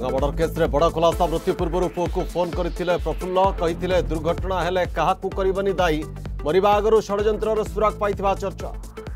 दंगा murder case रे बड़ खुलासा मृत्यु पूर्व पुओ को फोन करथिले प्रफुल्ल कहिथिले दुर्घटना हेले काहाकू करबनी दायी मरिबा आगरु षडयंत्रर सुराग पाइथिबा चर्चा।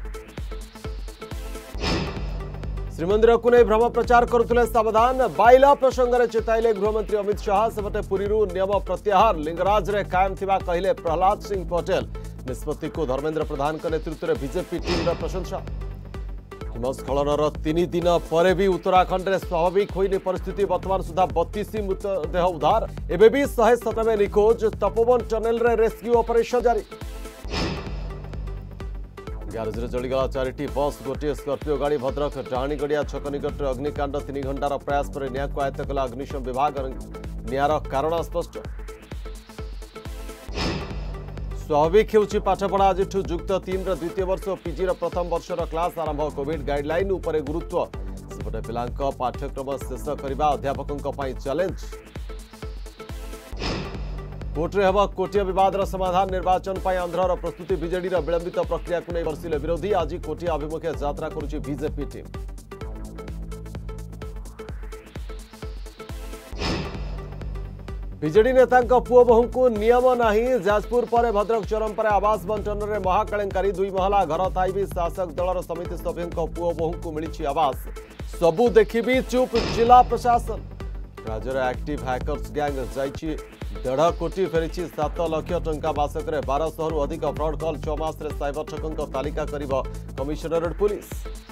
श्रीमंदिर को नहीं भ्रम प्रचार करुले सावधान बाइला प्रसंग में चेताइले गृहमंत्री अमित शाह सेपटे पुरी नियम प्रत्याहार लिंगराज रे कायम थिबा कहले प्रहलाद सिंह पटेल निष्पत्ति को धर्मेंद्र प्रधान नेतृत्व में बीजेपी टीम प्रशंसा। हिमस्खलन 3 दिन पर भी उत्तराखंड में स्वाभाविक होनी परिस्थिति वर्तमान सुधा 32 मृतदेह उद्धार एवं भी 197 निखोज तपोवन टनेल रे रेस्क्यू ऑपरेशन जारी। ग्यारेज जलीगला 4टी बस गोटे स्कर्पियो गाड़ी भद्रक डाणीगड़िया छक निकट अग्निकांड 3 घंटार प्रयास पर निया को आयत्त कला अग्निशम विभाग नियार कारण स्पष्ट। स्वाभाविक होउछि पाठपढ़ा आज युक्त 3 द्वितीय वर्ष पीजी प्रथम वर्षर क्लास आरंभ कोविड गाइडलाइन उपरे गुरुत्व सेपटे पिलांक पाठ्यक्रम शेष करने अध्यापकों चैलेंज। कोर्टे हेब कोटिया विवाद समाधान निर्वाचन पर आंध्र प्रस्तुति बीजेडी विलंबित प्रक्रिया को नहीं बरसिले विरोधी आज कोटिया अभिमुखे यात्रा करुछि बीजेपी टीम। बीजेडी नेता पुओ बहु को नियम नहीं जाजपुर पर भद्रक चरम पर आवास बंटन में महाकेलेंकारी 2 महला घर थाई भी शासक दलर समिति सभ्यों पुओ बहु को मिली आवास सबू देखी भी चुप जिला प्रशासन। राज्य में एक्टिव हैकर्स गैंग जाइछि 1.5 कोटी फेरी 7 लाख टंका मासक 1200 अधिक फ्रॉड कॉल 6 मास साइबर ठकों तालिका कमिशनरेट पुलिस।